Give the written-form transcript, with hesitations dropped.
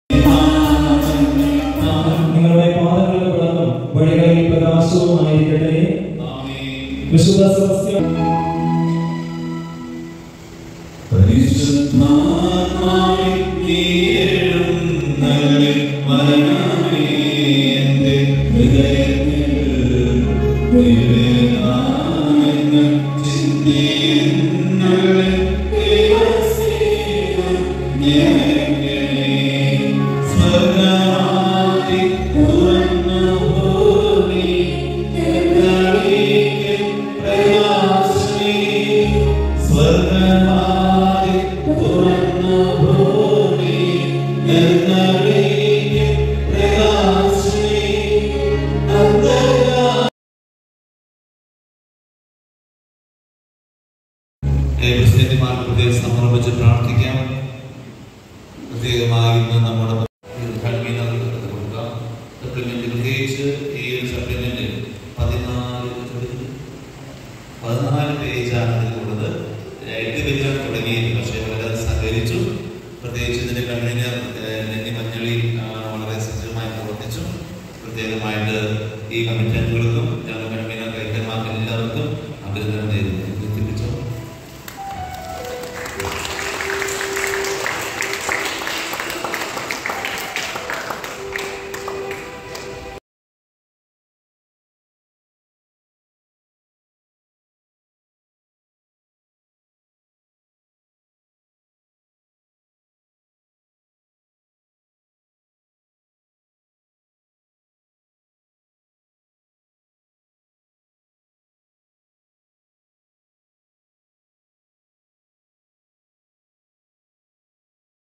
നിങ്ങളുടെ പാദങ്ങളുടെ വിളക്കും വഴികളിൽ പ്രകാശവുമായിരിക്കട്ടെ. വിശുദ്ധ സെബസ്ത്യാൻ സമർപ്പിച്ച് പ്രാർത്ഥിക്കാം. പ്രത്യേകമായി ഇന്ന് നമ്മുടെ സപ്ലിമെന്റ്, പ്രത്യേകിച്ച് ഈ ഒരു സപ്ലിമെന്റിൽ 14 പേജാണ് ഇതിലുള്ളത്. 8 പേജാണ് തുടങ്ങിയത്. പക്ഷേ വളരെ സഹകരിച്ചു. പ്രത്യേകിച്ച് ഇതിന്റെ കൺവീനർ നെന്നി മഞ്ഞളി വളരെ സജ്ജമായി പ്രവർത്തിച്ചു. പ്രത്യേകമായിട്ട് ഈ കമ്മിറ്റി അംഗങ്ങൾക്കും ഞങ്ങളുടെ കൺവീനർ കൈക്കന്മാർക്ക് എല്ലാവർക്കും അഭിനന്ദനം നേരുന്നു.